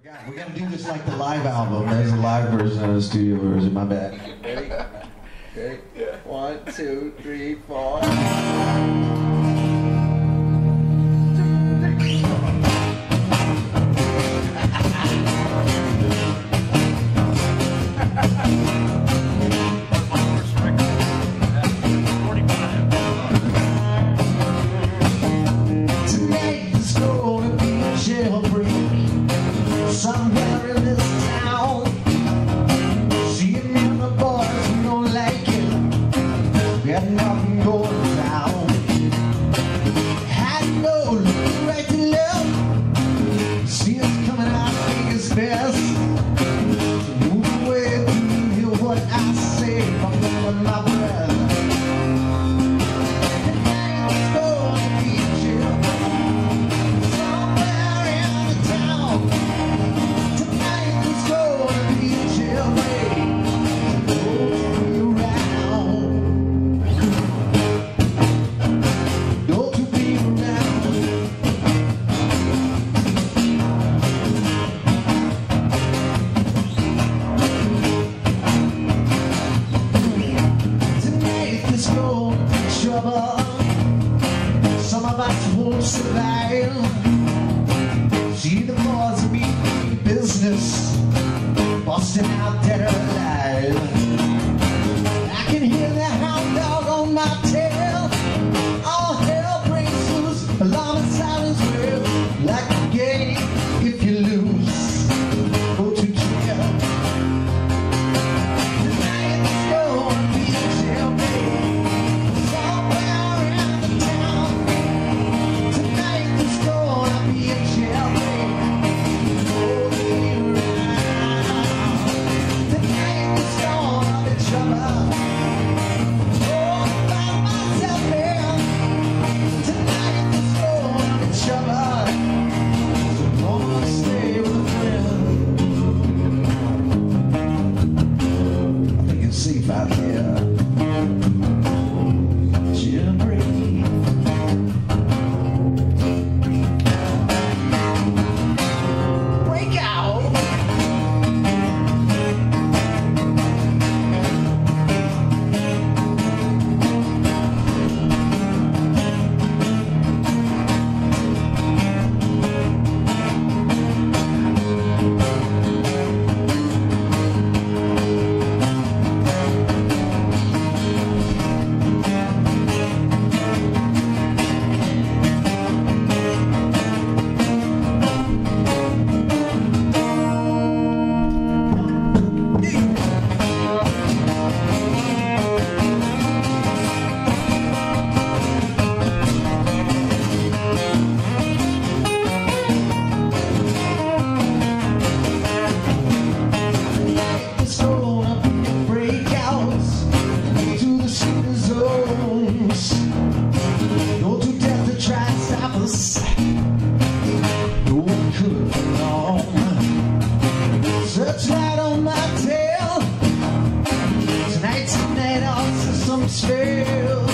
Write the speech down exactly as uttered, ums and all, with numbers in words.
God, we gotta do this like the live album. There's a live version and a studio version. My bad. Ready? Okay. Yeah. One, two, three, four. Somewhere in this town, seeing men the boys who don't like it, got nothing going down. Had no looking right to left, see us coming out, think it's best to move away to hear what I say from under my breath. Some of us won't survive. See the boys of me business, busting out dead or alive. I can hear the hound dog on my tail. All hell breaks loose, alarm and sirens wail. Like a game, if you lose, go to jail. Tonight it's gonna be a jailbreak. Safe out there. Jailbreak. Break out. Searchlight on my tail. Tonight's the night all systems fail.